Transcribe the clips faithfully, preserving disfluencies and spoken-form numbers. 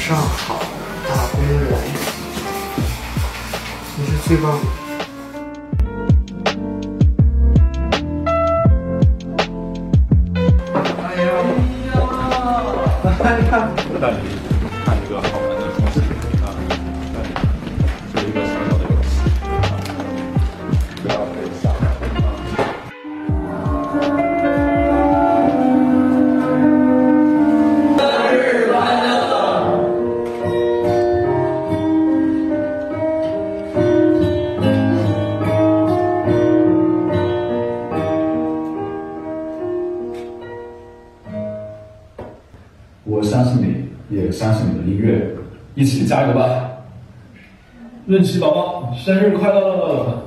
上好，大公园，你是最棒的。哎呀，哎呀， 带你看一个好玩的装饰啊，这是一个小小的游戏啊，不要被吓到啊。 我相信你，也相信你的音乐，一起加油吧！润琪宝宝，生日快乐！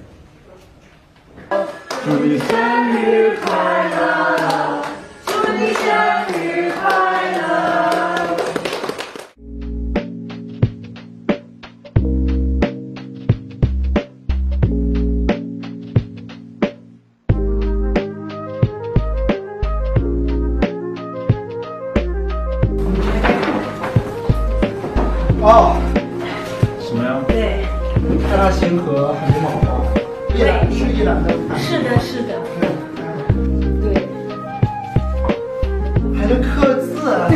祝你生日快乐！祝你生日快乐！ 哦， 什么呀？ 对， 泰大星河海绵宝宝，一览是一览的， 是的，是的，对， 还能刻字啊！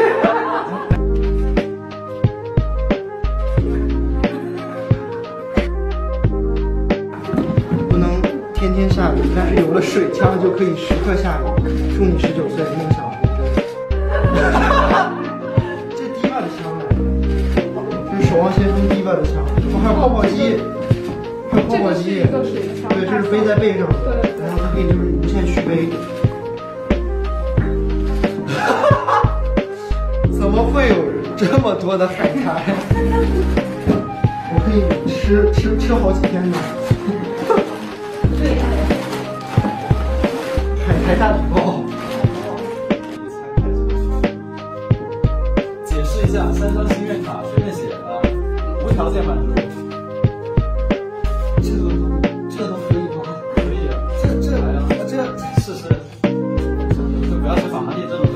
不能天天下雨，但是有了水枪就可以时刻下雨。祝你十九岁，梦想成真。这迪吧的枪来，这是守望先锋迪吧的枪，哦，还有泡泡机，还有泡泡机，对，这是背在背上的，然后它可以就是无限续背。怎么会有这么多的海苔？我可以吃吃吃好几天呢。 对， 海苔大礼包。 解释一下，三张心愿卡随便写的，无条件满足。 这个都这都可以吗？ 可以，这这来啊，这是是，就不要去访谈地这种。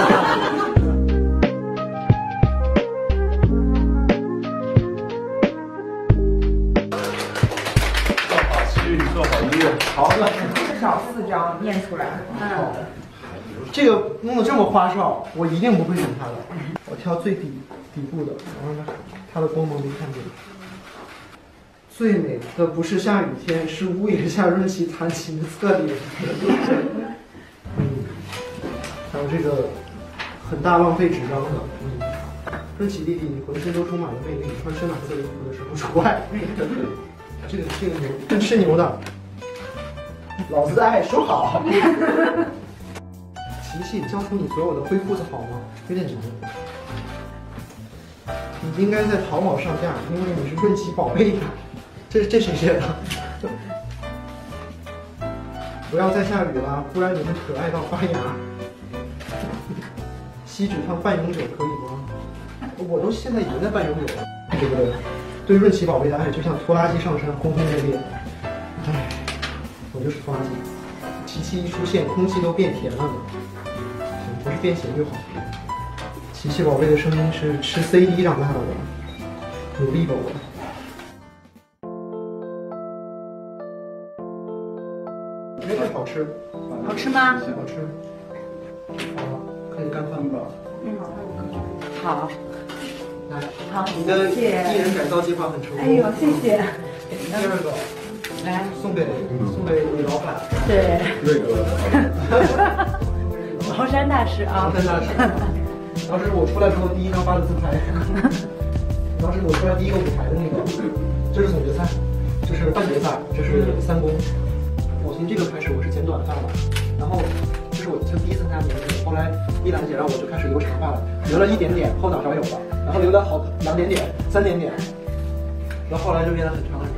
做好区域，做好音乐，好的。 至少四张念出来。 好，这个弄得这么花哨，我一定不会选它的。我挑最底底部的，然后它它的光芒没看见。最美的不是下雨天，是屋檐下润琪弹琴的侧脸。嗯，还有这个很大浪费纸张的。嗯，润琪弟弟，你浑身都充满了魅力，穿深蓝色衣服的时候除外。这个这个牛，这吃牛的。老子的爱收好。琪琪，交出你所有的灰裤子好吗？有点难。你应该在淘宝上架，因为你是润琪宝贝。这这谁写的？不要再下雨了，不然你们可爱到发芽。锡纸烫半永久可以吗？我都现在已经在半永久了，对不对？对润琪宝贝的爱就像拖拉机上山，轰轰烈烈。唉，我就是拖拉机。琪琪一出现，空气都变甜了呢。不是变咸就好。琪琪宝贝的声音是吃 C D 长大的，努力宝宝。我觉得这好吃， 好吃吗？ 好吃。好了，可以干饭吧？ 嗯，好。 来， 好， 你的谢谢艺人改造计划很成功。 哎呦，谢谢。 第二个， 来， 送给送给李老板。 对。 瑞哥， 茅山大师啊。 茅山大师。当时我出来之后第一张发的自拍，当时我出来第一个舞台的那个，这是总决赛，这是半决赛，这是三公。我从这个开始我是剪短发了，然后这是我就第一次参加年会，后来一兰姐让我就开始留长发了，留了一点点，后脑勺有了，然后留了好两点点、三点点，然后后来就变得很长很长。